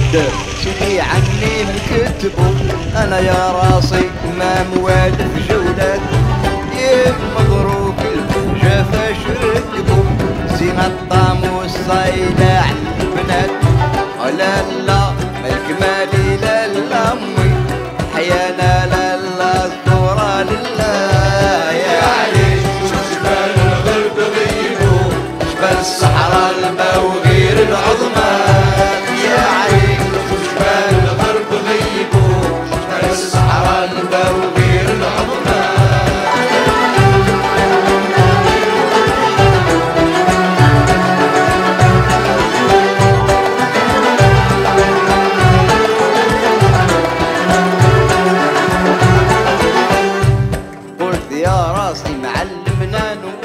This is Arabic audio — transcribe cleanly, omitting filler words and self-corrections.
الدار سيدي عني مكتبو، انا يا راسي ما موالف جولات، يا مبروك الجفا شركبو، زين الطعم والصيدة على البنات، لا لا ملك مالي لا لا امي، حيانا لا لا الثورة لله. يا علي شوف جبال الغرب غيبو، جبال الصحراء الماء وغير العظمى، يا علي شوف جبال الغرب غيبو، جبال الصحراء الماء وغير العظمى. قلت يا راسي معلم نانو،